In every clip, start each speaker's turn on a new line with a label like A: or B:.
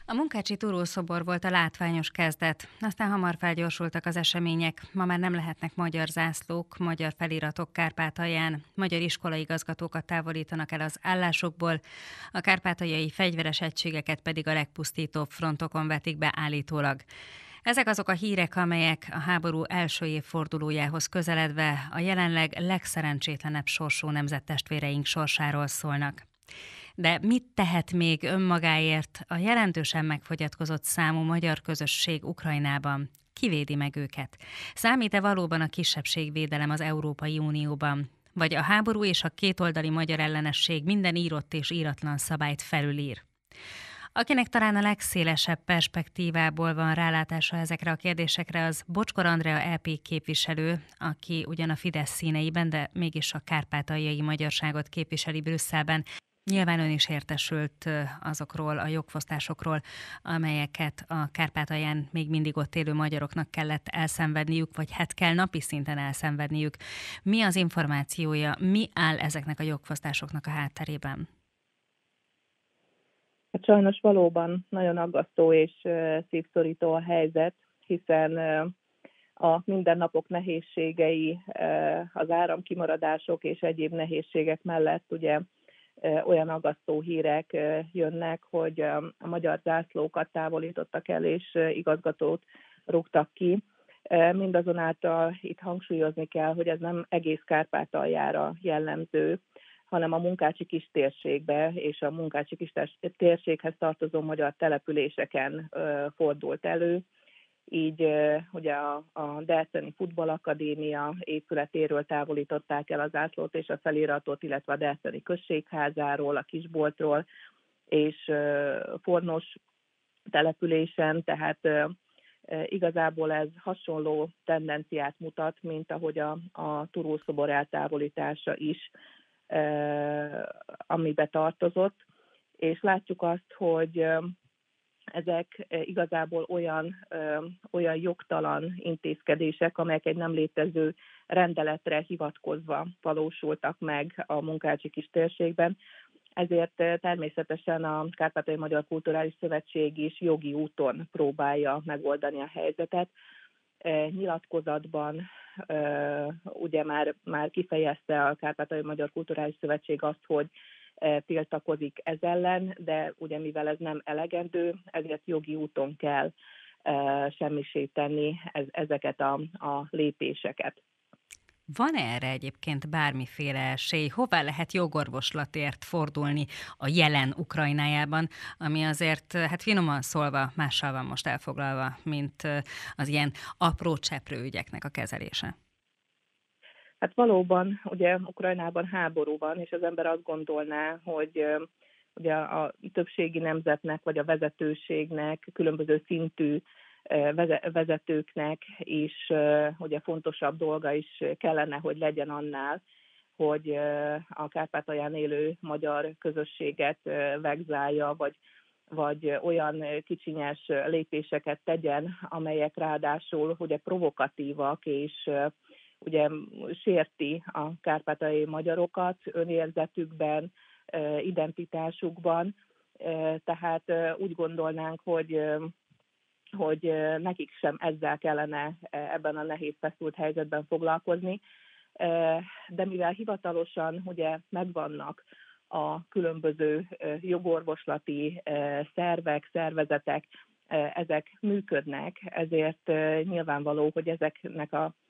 A: A munkácsi túrószobor volt a látványos kezdet, aztán hamar felgyorsultak az események, ma már nem lehetnek magyar zászlók, magyar feliratok Kárpátalján, magyar iskolaigazgatókat távolítanak el az állásokból, a kárpátaljai fegyveres egységeket pedig a legpusztítóbb frontokon vetik be állítólag. Ezek azok a hírek, amelyek a háború első évfordulójához közeledve a jelenleg legszerencsétlenebb sorsú nemzettestvéreink sorsáról szólnak. De mit tehet még önmagáért a jelentősen megfogyatkozott számú magyar közösség Ukrajnában? Ki védi meg őket? Számít-e valóban a kisebbségvédelem az Európai Unióban? Vagy a háború és a kétoldali magyar ellenesség minden írott és íratlan szabályt felülír? Akinek talán a legszélesebb perspektívából van rálátása ezekre a kérdésekre, az Bocskor Andrea EP képviselő, aki ugyan a Fidesz színeiben, de mégis a kárpátaljai magyarságot képviseli Brüsszelben. Nyilván ön is értesült azokról a jogfosztásokról, amelyeket a Kárpátalján még mindig ott élő magyaroknak kellett elszenvedniük, vagy hát kell napi szinten elszenvedniük. Mi az információja, mi áll ezeknek a jogfosztásoknak a hátterében?
B: Hát sajnos valóban nagyon aggasztó és szívszorító a helyzet, hiszen a mindennapok nehézségei, az áramkimaradások és egyéb nehézségek mellett ugye olyan aggasztó hírek jönnek, hogy a magyar zászlókat távolítottak el, és igazgatót rúgtak ki. Mindazonáltal itt hangsúlyozni kell, hogy ez nem egész Kárpátaljára jellemző, hanem a Munkácsi kistérségbe és a Munkácsi kistérséghez tartozó magyar településeken fordult elő. Így ugye a Delszeni Futballakadémia épületéről távolították el a zászlót és a feliratot, illetve a Delszeni községházáról, a kisboltról és Fornos településen, tehát igazából ez hasonló tendenciát mutat, mint ahogy a túrószobor eltávolítása is, amibe tartozott, és látjuk azt, hogy ezek igazából olyan jogtalan intézkedések, amelyek egy nem létező rendeletre hivatkozva valósultak meg a Munkácsi kistérségben. Ezért természetesen a Kárpátaljai Magyar Kulturális Szövetség is jogi úton próbálja megoldani a helyzetet. Nyilatkozatban ugye már kifejezte a Kárpátaljai Magyar Kulturális Szövetség azt, hogy tiltakozik ez ellen, de ugye mivel ez nem elegendő, ezért jogi úton kell semmisé tenni ezeket a lépéseket.
A: Van erre egyébként bármiféle esély? Hová lehet jogorvoslatért fordulni a jelen Ukrajnájában, ami azért, hát finoman szólva, mással van most elfoglalva, mint az ilyen apró cseprő ügyeknek a kezelése?
B: Hát valóban, ugye Ukrajnában háború van, és az ember azt gondolná, hogy ugye a többségi nemzetnek, vagy a vezetőségnek, különböző szintű vezetőknek is ugye fontosabb dolga is kellene, hogy legyen annál, hogy a Kárpátalján élő magyar közösséget vegzálja, vagy olyan kicsinyes lépéseket tegyen, amelyek ráadásul ugye provokatívak, és ugye sérti a kárpátaljai magyarokat önérzetükben, identitásukban, tehát úgy gondolnánk, hogy nekik sem ezzel kellene ebben a nehéz feszült helyzetben foglalkozni, de mivel hivatalosan ugye megvannak a különböző jogorvoslati szervek, szervezetek, ezek működnek, ezért nyilvánvaló, hogy ezeknek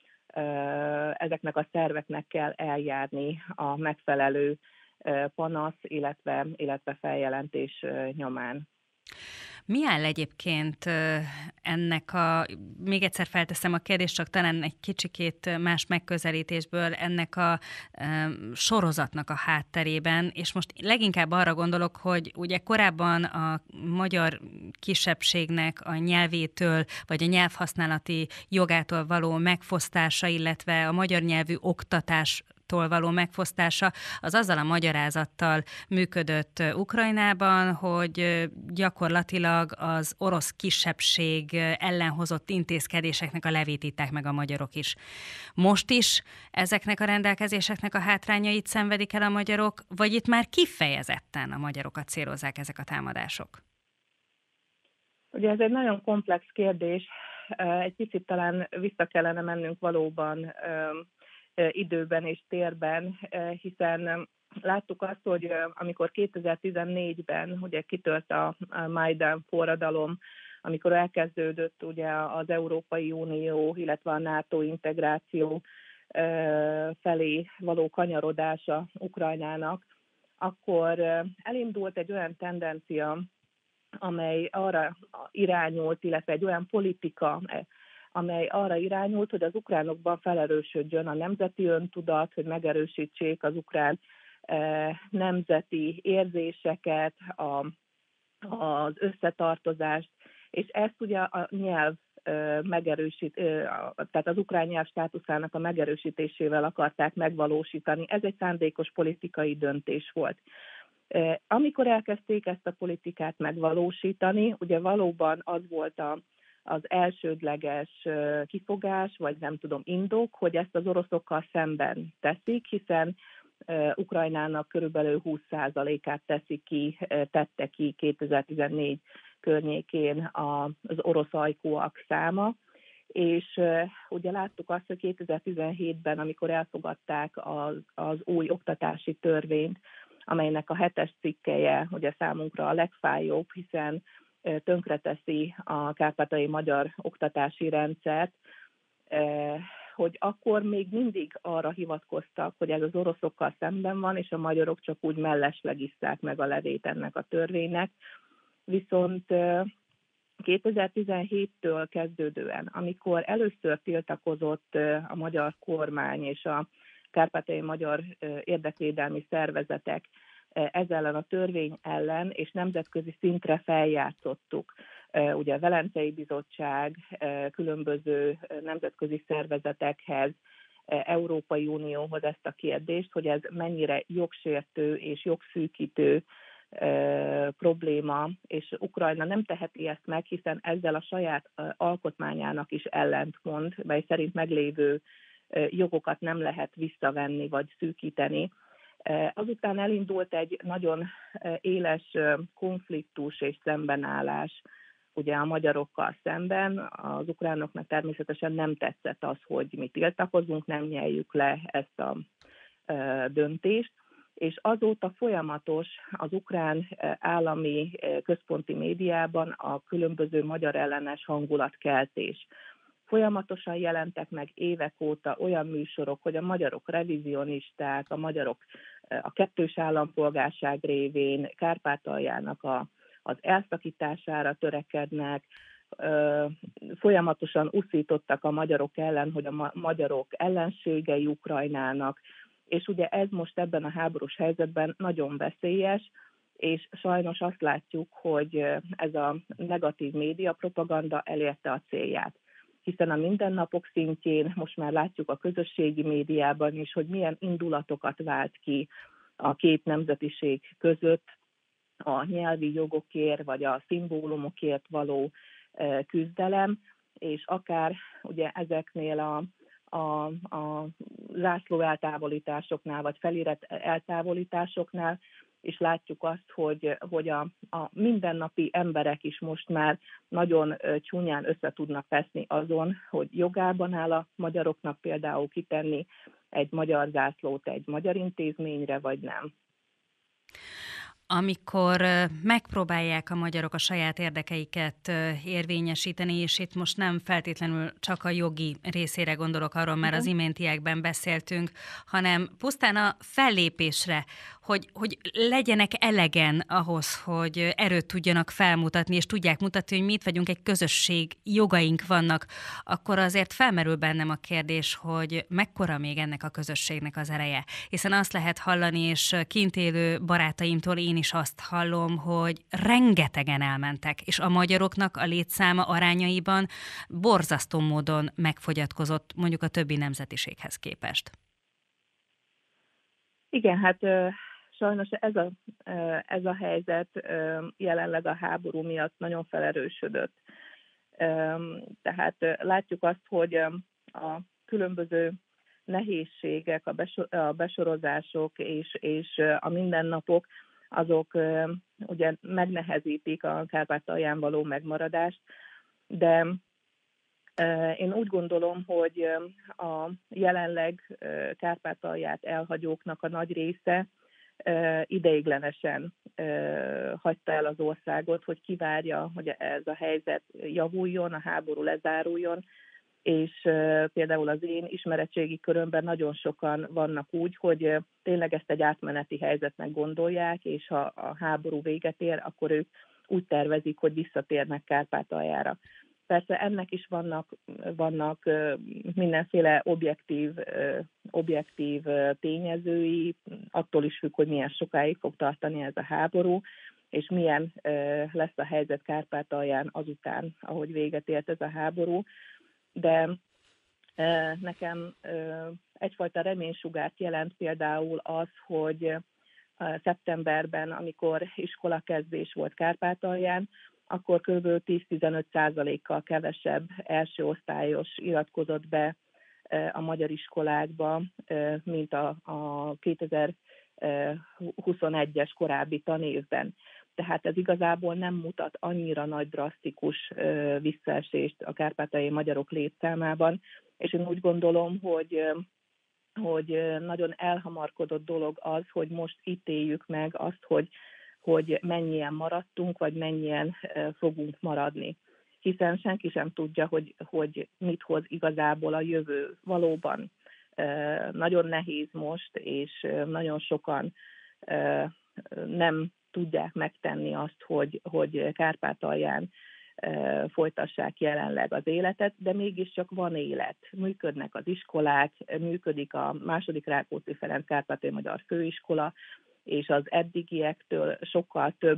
B: a szerveknek kell eljárni a megfelelő panasz, illetve feljelentés nyomán.
A: Mi áll egyébként még egyszer felteszem a kérdést, csak talán egy kicsikét más megközelítésből ennek a sorozatnak a hátterében, és most leginkább arra gondolok, hogy ugye korábban a magyar kisebbségnek a nyelvétől, vagy a nyelvhasználati jogától való megfosztása, illetve a magyar nyelvű oktatás való megfosztása, az azzal a magyarázattal működött Ukrajnában, hogy gyakorlatilag az orosz kisebbség ellen hozott intézkedéseknek a levét itták meg a magyarok is. Most is ezeknek a rendelkezéseknek a hátrányait szenvedik el a magyarok, vagy itt már kifejezetten a magyarokat célozzák ezek a támadások?
B: Ugye ez egy nagyon komplex kérdés, egy picit talán vissza kellene mennünk valóban időben és térben, hiszen láttuk azt, hogy amikor 2014-ben ugye kitört a Majdan forradalom, amikor elkezdődött ugye az Európai Unió, illetve a NATO integráció felé való kanyarodása Ukrajnának, akkor elindult egy olyan tendencia, amely arra irányult, illetve egy olyan politika, amely arra irányult, hogy az ukránokban felerősödjön a nemzeti öntudat, hogy megerősítsék az ukrán nemzeti érzéseket, az összetartozást, és ezt ugye a nyelv tehát az ukrán nyelv státuszának a megerősítésével akarták megvalósítani. Ez egy szándékos politikai döntés volt. Amikor elkezdték ezt a politikát megvalósítani, ugye valóban az volt az elsődleges kifogás, vagy nem tudom, indok, hogy ezt az oroszokkal szemben teszik, hiszen Ukrajnának körülbelül 20%-át tette ki 2014 környékén az orosz ajkúak száma, és ugye láttuk azt, hogy 2017-ben, amikor elfogadták az új oktatási törvényt, amelynek a 7-es cikkelye ugye számunkra a legfájóbb, hiszen tönkreteszi a kárpátaljai magyar oktatási rendszert, hogy akkor még mindig arra hivatkoztak, hogy ez az oroszokkal szemben van, és a magyarok csak úgy mellesleg isszák meg a levét ennek a törvénynek. Viszont 2017-től kezdődően, amikor először tiltakozott a magyar kormány és a kárpátaljai magyar érdekvédelmi szervezetek ez ellen a törvény ellen, és nemzetközi szintre feljátszottuk. Ugye a Velencei Bizottság különböző nemzetközi szervezetekhez, Európai Unióhoz ezt a kérdést, hogy ez mennyire jogsértő és jogszűkítő probléma, és Ukrajna nem teheti ezt meg, hiszen ezzel a saját alkotmányának is ellentmond, mely szerint meglévő jogokat nem lehet visszavenni vagy szűkíteni. Azután elindult egy nagyon éles konfliktus és szembenállás ugye a magyarokkal szemben. Az ukránoknak természetesen nem tetszett az, hogy mi tiltakozunk, nem nyeljük le ezt a döntést, és azóta folyamatos az ukrán állami központi médiában a különböző magyar ellenes hangulatkeltés. Folyamatosan jelentek meg évek óta olyan műsorok, hogy a magyarok revizionisták, a magyarok a kettős állampolgárság révén Kárpátaljának az elszakítására törekednek, folyamatosan uszítottak a magyarok ellen, hogy a magyarok ellenségei Ukrajnának, és ugye ez most ebben a háborús helyzetben nagyon veszélyes, és sajnos azt látjuk, hogy ez a negatív médiapropaganda elérte a célját. Hiszen a mindennapok szintjén most már látjuk a közösségi médiában is, hogy milyen indulatokat vált ki a két nemzetiség között a nyelvi jogokért, vagy a szimbólumokért való küzdelem, és akár ugye ezeknél a zászló eltávolításoknál, vagy felirat eltávolításoknál és látjuk azt, hogy a mindennapi emberek is most már nagyon csúnyán össze tudnak veszni azon, hogy jogában áll a magyaroknak például kitenni egy magyar zászlót egy magyar intézményre, vagy nem.
A: Amikor megpróbálják a magyarok a saját érdekeiket érvényesíteni, és itt most nem feltétlenül csak a jogi részére gondolok, arról már az iméntiekben beszéltünk, hanem pusztán a fellépésre, hogy legyenek elegen ahhoz, hogy erőt tudjanak felmutatni, és tudják mutatni, hogy mi itt vagyunk, egy közösség, jogaink vannak, akkor azért felmerül bennem a kérdés, hogy mekkora még ennek a közösségnek az ereje. Hiszen azt lehet hallani, és kint élő barátaimtól én is azt hallom, hogy rengetegen elmentek, és a magyaroknak a létszáma arányaiban borzasztó módon megfogyatkozott mondjuk a többi nemzetiséghez képest.
B: Igen, hát sajnos ez a helyzet jelenleg a háború miatt nagyon felerősödött. Tehát látjuk azt, hogy a különböző nehézségek, a besorozások és a mindennapok, azok ugye megnehezítik a Kárpátalján való megmaradást, de én úgy gondolom, hogy a jelenleg Kárpátalját elhagyóknak a nagy része ideiglenesen hagyta el az országot, hogy kivárja, hogy ez a helyzet javuljon, a háború lezáruljon, és például az én ismeretségi körömben nagyon sokan vannak úgy, hogy tényleg ezt egy átmeneti helyzetnek gondolják, és ha a háború véget ér, akkor ők úgy tervezik, hogy visszatérnek Kárpátaljára. Persze ennek is vannak mindenféle objektív tényezői, attól is függ, hogy milyen sokáig fog tartani ez a háború, és milyen lesz a helyzet Kárpátalján azután, ahogy véget ért ez a háború. De nekem egyfajta reménysugárt jelent például az, hogy szeptemberben, amikor iskolakezdés volt Kárpátalján, akkor kb. 10-15%-kal kevesebb első osztályos iratkozott be a magyar iskolákba, mint a 2021-es korábbi tanévben. Tehát ez igazából nem mutat annyira nagy drasztikus visszaesést a kárpátaljai magyarok létszámában, és én úgy gondolom, hogy nagyon elhamarkodott dolog az, hogy most ítéljük meg azt, hogy mennyien maradtunk, vagy mennyien fogunk maradni. Hiszen senki sem tudja, hogy mit hoz igazából a jövő. Valóban nagyon nehéz most, és nagyon sokan nem tudják megtenni azt, hogy Kárpátalján folytassák jelenleg az életet, de mégiscsak van élet. Működnek az iskolák, működik a II. Rákóczi Ferenc Kárpátaljai Magyar Főiskola, és az eddigiektől sokkal több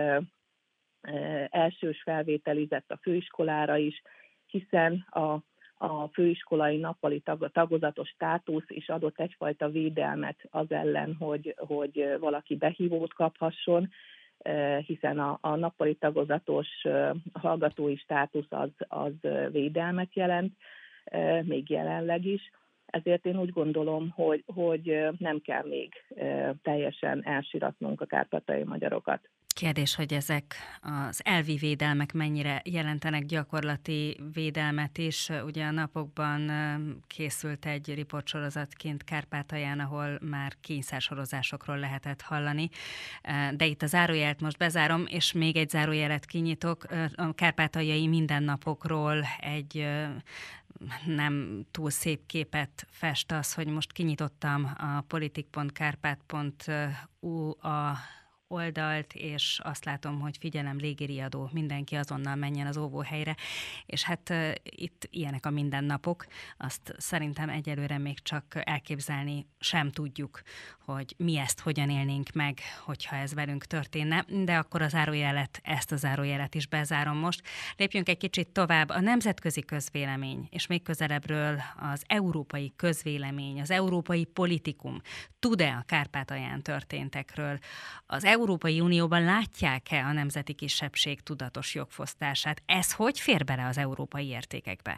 B: elsős felvételizett a főiskolára is, hiszen a főiskolai nappali tagozatos státusz is adott egyfajta védelmet az ellen, hogy valaki behívót kaphasson, hiszen a nappali tagozatos hallgatói státusz az védelmet jelent, még jelenleg is. Ezért én úgy gondolom, hogy nem kell még teljesen elsiratnunk a kárpátaljai magyarokat.
A: Kérdés, hogy ezek az elvi védelmek mennyire jelentenek gyakorlati védelmet is. Ugye a napokban készült egy riportsorozatként Kárpátalján, ahol már kényszersorozásokról lehetett hallani. De itt a zárójelet most bezárom, és még egy zárójelet kinyitok. A kárpátaljai mindennapokról egy nem túl szép képet fest az, hogy most kinyitottam a politik.kárpát.hu oldalt, és azt látom, hogy figyelem, légiriadó, mindenki azonnal menjen az óvóhelyre, és hát itt ilyenek a mindennapok, azt szerintem egyelőre még csak elképzelni sem tudjuk, hogy mi ezt hogyan élnénk meg, hogyha ez velünk történne, de akkor ezt a zárójelet is bezárom most. Lépjünk egy kicsit tovább. A nemzetközi közvélemény, és még közelebbről az európai közvélemény, az európai politikum tud-e a Kárpátalján történtekről? Az Európai Unióban látják-e a nemzeti kisebbség tudatos jogfosztását? Ez hogy fér bele az európai értékekbe?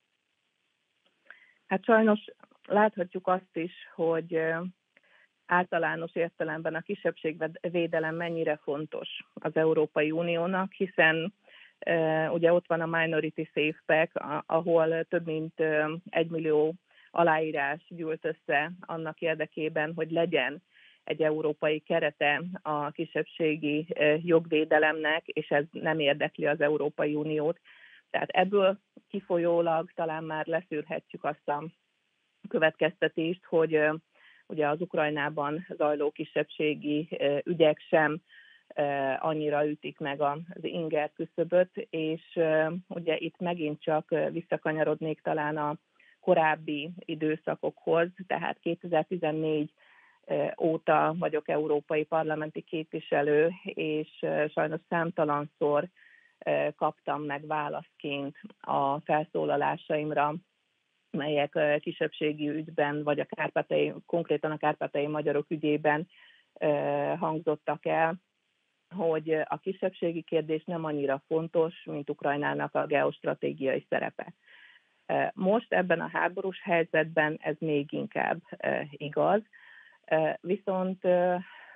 B: Hát sajnos láthatjuk azt is, hogy általános értelemben a kisebbségvédelem mennyire fontos az Európai Uniónak, hiszen ugye ott van a Minority Safe Pack, ahol több mint 1 millió aláírás gyűlt össze annak érdekében, hogy legyen egy európai kerete a kisebbségi jogvédelemnek, és ez nem érdekli az Európai Uniót. Tehát ebből kifolyólag talán már leszűrhetjük azt a következtetést, hogy ugye az Ukrajnában zajló kisebbségi ügyek sem annyira ütik meg az inger küszöböt, és ugye itt megint csak visszakanyarodnék talán a korábbi időszakokhoz, tehát 2014 óta vagyok európai parlamenti képviselő, és sajnos számtalanszor kaptam meg válaszként a felszólalásaimra, melyek kisebbségi ügyben, vagy konkrétan a kárpátaljai magyarok ügyében hangzottak el, hogy a kisebbségi kérdés nem annyira fontos, mint Ukrajnának a geostratégiai szerepe. Most ebben a háborús helyzetben ez még inkább igaz, viszont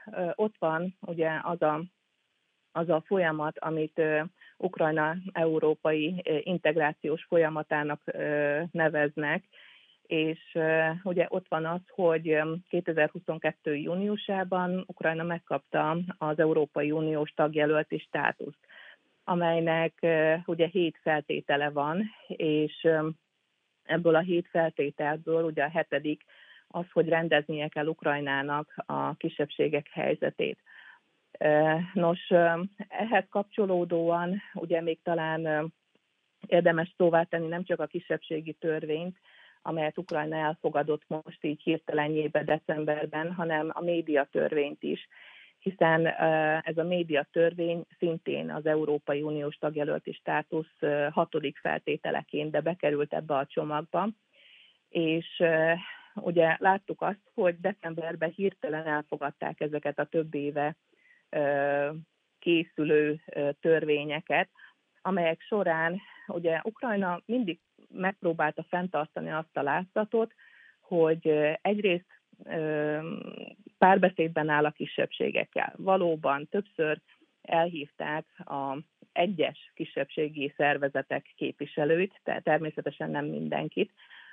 B: ott van ugye az a folyamat, amit Ukrajna európai integrációs folyamatának neveznek, és ugye ott van az, hogy 2022. júniusában Ukrajna megkapta az Európai Uniós tagjelölti státuszt, amelynek ugye 7 feltétele van, és ebből a 7 feltételből ugye a 7. az, hogy rendeznie kell Ukrajnának a kisebbségek helyzetét. Nos, ehhez kapcsolódóan ugye még talán érdemes szóvá tenni nem csak a kisebbségi törvényt, amelyet Ukrajna elfogadott most így hirtelenjébe decemberben, hanem a médiatörvényt is, hiszen ez a médiatörvény szintén az Európai Uniós tagjelölti státusz 6. feltételeként, de bekerült ebbe a csomagba, és ugye láttuk azt, hogy decemberben hirtelen elfogadták ezeket a több éve készülő törvényeket, amelyek során ugye Ukrajna mindig megpróbálta fenntartani azt a látszatot, hogy egyrészt párbeszédben áll a kisebbségekkel. Valóban többször elhívták az egyes kisebbségi szervezetek képviselőit, tehát természetesen nem mindenkit,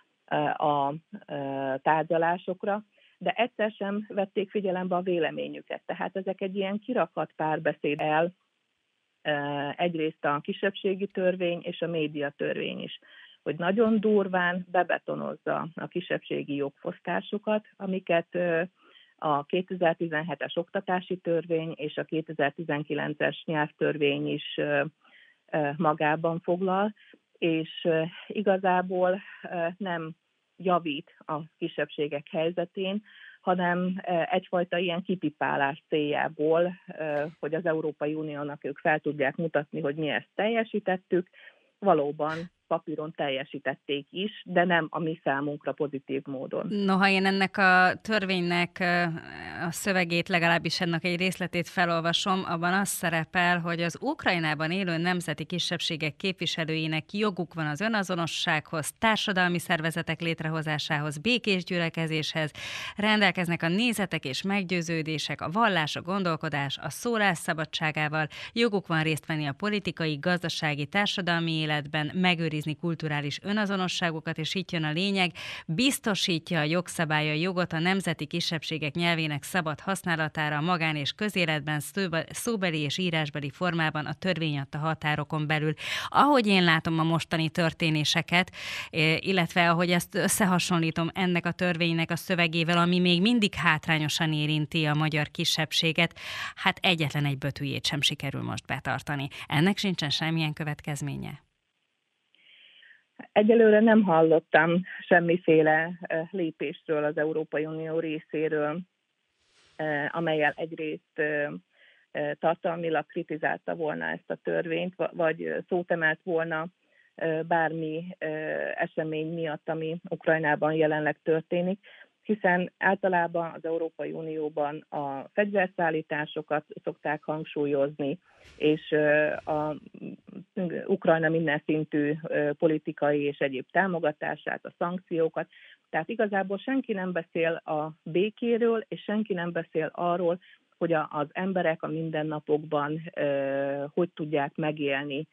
B: a tárgyalásokra, de egyszer sem vették figyelembe a véleményüket. Tehát ezek egy ilyen kirakat párbeszéd el, egyrészt a kisebbségi törvény és a médiatörvény is, hogy nagyon durván bebetonozza a kisebbségi jogfosztásokat, amiket a 2017-es oktatási törvény és a 2019-es nyelvtörvény is magában foglal, és igazából nem javít a kisebbségek helyzetén, hanem egyfajta ilyen kipipálás céljából, hogy az Európai Uniónak ők fel tudják mutatni, hogy mi ezt teljesítettük, valóban papíron teljesítették is, de nem a mi számunkra pozitív módon.
A: Noha én ennek a törvénynek a szövegét, legalábbis ennek egy részletét felolvasom, abban az szerepel, hogy az Ukrajnában élő nemzeti kisebbségek képviselőinek joguk van az önazonossághoz, társadalmi szervezetek létrehozásához, békés gyülekezéshez, rendelkeznek a nézetek és meggyőződések, a vallás, a gondolkodás, a szólás szabadságával, joguk van részt venni a politikai, gazdasági, társadalmi életben, megőrizni kulturális önazonosságokat, és itt jön a lényeg, biztosítja a jogszabálya jogot a nemzeti kisebbségek nyelvének szabad használatára a magán- és közéletben, szóbeli és írásbeli formában a törvény adta határokon belül. Ahogy én látom a mostani történéseket, illetve ahogy ezt összehasonlítom ennek a törvénynek a szövegével, ami még mindig hátrányosan érinti a magyar kisebbséget, hát egyetlen egy betűjét sem sikerül most betartani. Ennek sincsen semmilyen következménye?
B: Egyelőre nem hallottam semmiféle lépésről az Európai Unió részéről, amellyel egyrészt tartalmilag kritizálta volna ezt a törvényt, vagy szót emelt volna bármi esemény miatt, ami Ukrajnában jelenleg történik, hiszen általában az Európai Unióban a fegyverszállításokat szokták hangsúlyozni, és a Ukrajna minden szintű politikai és egyéb támogatását, a szankciókat. Tehát igazából senki nem beszél a békéről, és senki nem beszél arról, hogy az emberek a mindennapokban hogy tudják megélni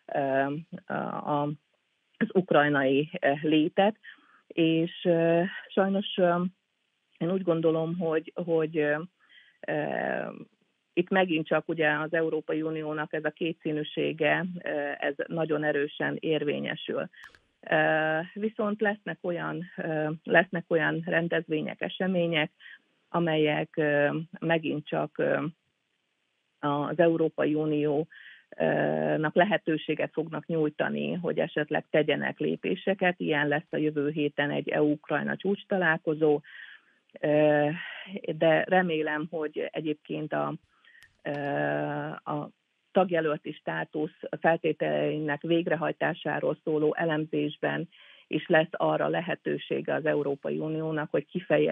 B: az ukrajnai létet. És sajnos én úgy gondolom, hogy itt megint csak ugye az Európai Uniónak ez a kétszínűsége, ez nagyon erősen érvényesül. Viszont lesznek olyan rendezvények, események, amelyek megint csak az Európai Uniónak lehetőséget fognak nyújtani, hogy esetleg tegyenek lépéseket. Ilyen lesz a jövő héten egy EU-Ukrajna csúcstalálkozó, de remélem, hogy egyébként a tagjelölti státusz feltételeinek végrehajtásáról szóló elemzésben is lesz arra lehetősége az Európai Uniónak, hogy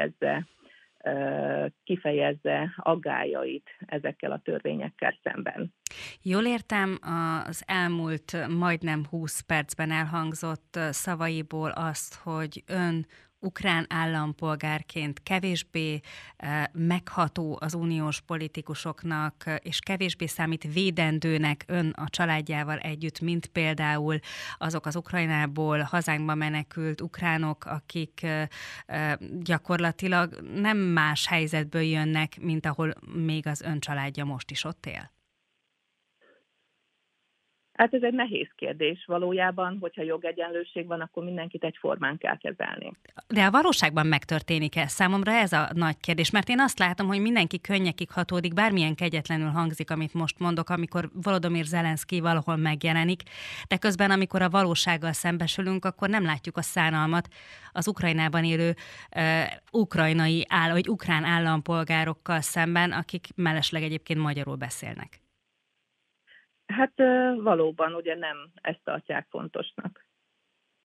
B: kifejezze aggályait ezekkel a törvényekkel szemben.
A: Jól értem az elmúlt majdnem 20 percben elhangzott szavaiból azt, hogy ön ukrán állampolgárként kevésbé megható az uniós politikusoknak, és kevésbé számít védendőnek ön a családjával együtt, mint például azok az Ukrajnából hazánkba menekült ukránok, akik gyakorlatilag nem más helyzetből jönnek, mint ahol még az ön családja most is ott él?
B: Hát ez egy nehéz kérdés valójában, hogyha jogegyenlőség van, akkor mindenkit egyformán kell kezelni.
A: De a valóságban megtörténik-e? Számomra ez a nagy kérdés, mert én azt látom, hogy mindenki könnyekig hatódik, bármilyen kegyetlenül hangzik, amit most mondok, amikor Volodymyr Zelenszkij valahol megjelenik, de közben, amikor a valósággal szembesülünk, akkor nem látjuk a szánalmat az Ukrajnában élő ukrán állampolgárokkal szemben, akik mellesleg egyébként magyarul beszélnek.
B: Hát valóban ugye nem ezt tartják fontosnak.